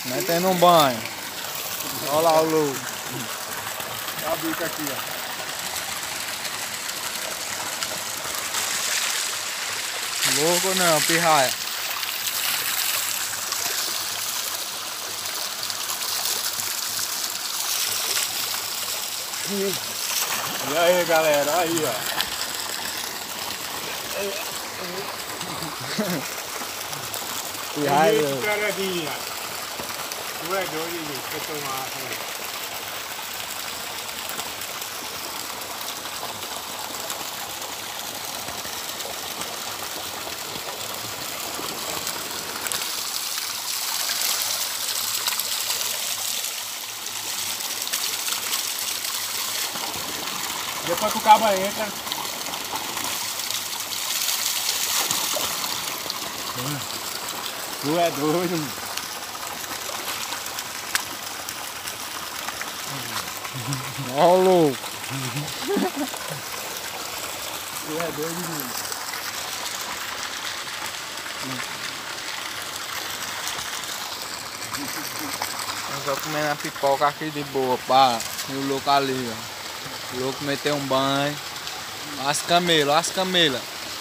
Metendo um banho. Olha lá o louco. Olha a bica aqui, ó. Louco não, pirraia. E aí, galera, aí, ó. Pirraia. Que caradinha. Tu é doido, quer tomar, né? Depois que o cabo entra. Tu é doido, mano. Olha o louco. Tu é doido, mano. Eu tô comendo a pipoca aqui de boa, pá. E o louco ali, ó. O louco meteu um banho. As camelas, as camelas.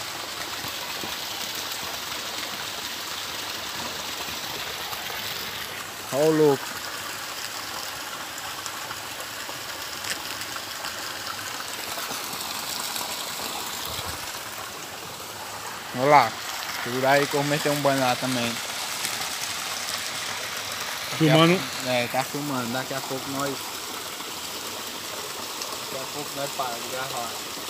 Olha o louco. Olha lá. Segura aí que eu vou meter um banho lá também. Filmando? Tá filmando. Daqui a pouco nós paramos de gravar.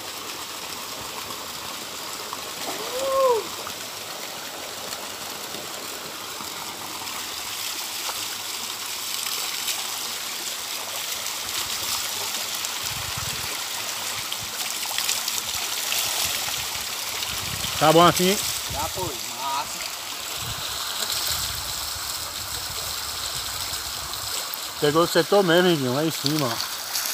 Tá bom assim? Já foi, massa. Pegou o setor mesmo, Riguinho, lá em cima, ó.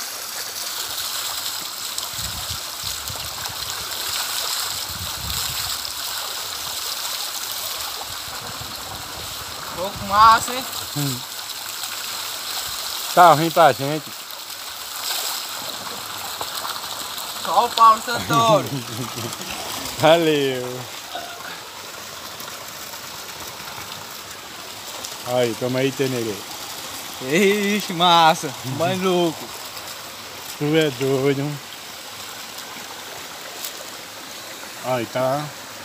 Pouco massa, hein? Tá ruim pra gente. Só o Paulo Santoro. Valeu. Aí, toma aí, Tenerê. Ixi, massa. Banho louco. Tu é doido. Aí, tá.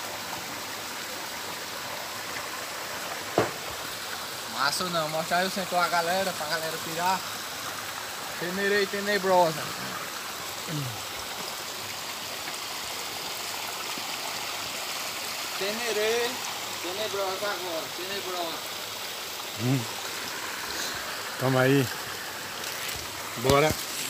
Massa ou não? Mostra aí o centro a galera, pra galera pirar. Tenerei tenebrosa. Tenerei tenebrosa agora, tenebrosa. Toma aí. Bora.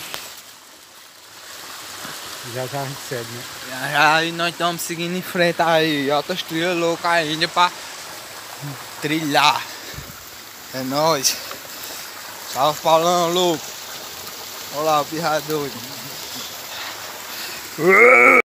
Já já recebe, né? Já aí nós estamos seguindo em frente aí. Altas trilhas loucas ainda pra trilhar. É nóis. Salve Paulão, louco. Olha lá o pirra doido.